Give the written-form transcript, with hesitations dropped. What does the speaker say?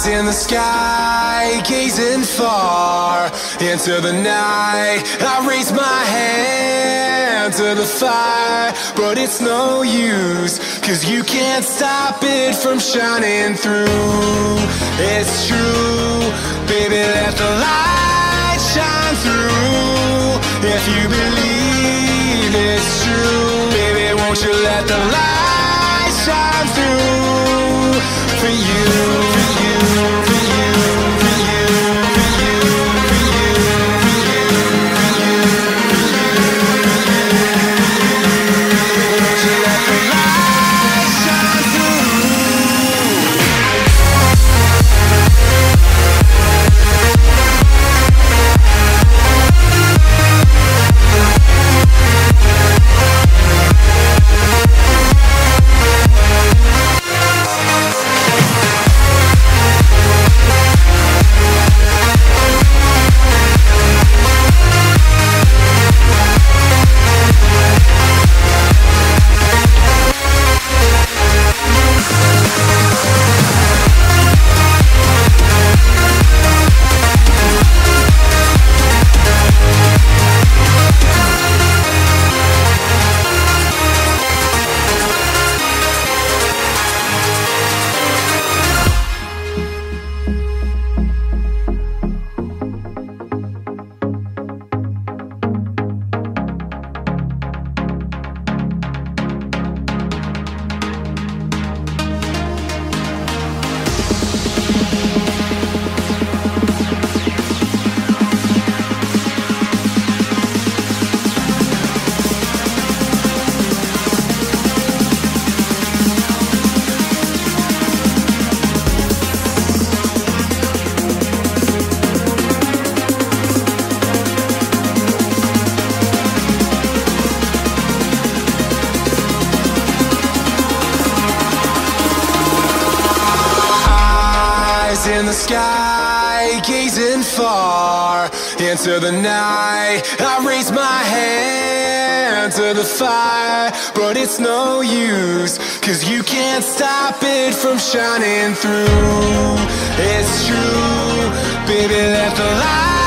In the sky, gazing far into the night, I raise my hand to the fire, but it's no use, 'cause you can't stop it from shining through. It's true, baby, let the light shine through. If you believe it's true, baby, won't you let the light shine through for you, for you, for you, for you, for you, for you, for you, for you, won't you let the light shine through? In the sky, gazing far into the night, I raise my hand to the fire, but it's no use, 'cause you can't stop it from shining through. It's true, baby, let the light